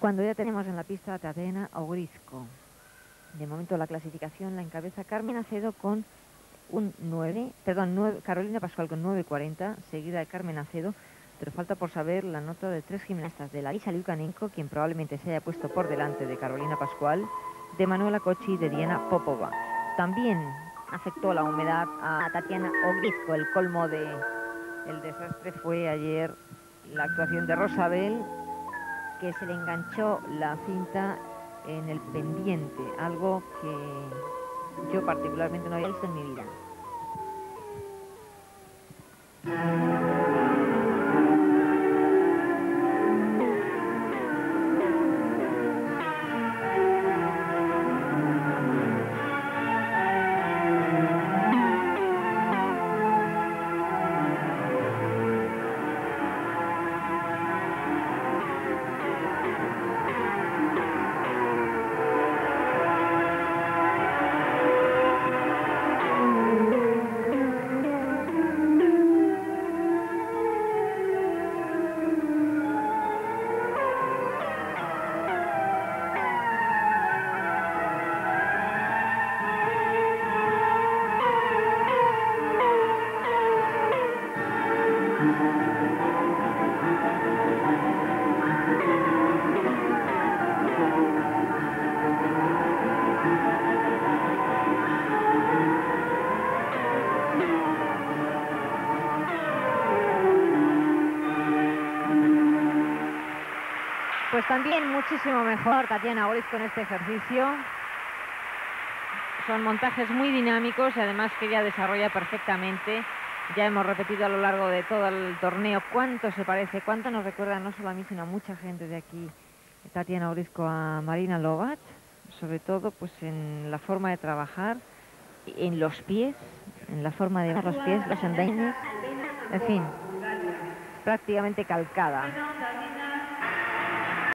Cuando ya tenemos en la pista a Tatiana Ogrisco. De momento la clasificación la encabeza Carmen Acedo con un 9, Carolina Pascual con 9.40, seguida de Carmen Acedo, pero falta por saber la nota de 3 gimnastas, de Larisa Liukanenko, quien probablemente se haya puesto por delante de Carolina Pascual, de Manuela Kochi y de Diana Popova. También afectó la humedad a Tatiana Ogrisco. El colmo del desastre fue ayer la actuación de Rosabel, que se le enganchó la cinta en el pendiente, algo que yo particularmente no había visto en mi vida. Pues también muchísimo mejor Tatiana Ogrisco en este ejercicio. Son montajes muy dinámicos y además que ella desarrolla perfectamente. Ya hemos repetido a lo largo de todo el torneo cuánto se parece, cuánto nos recuerda no solo a mí, sino a mucha gente de aquí, Tatiana Ogrisco, a Marina Lovac, sobre todo pues en la forma de trabajar, en los pies, en la forma de llevar los pies, los endaines, en fin, prácticamente calcada.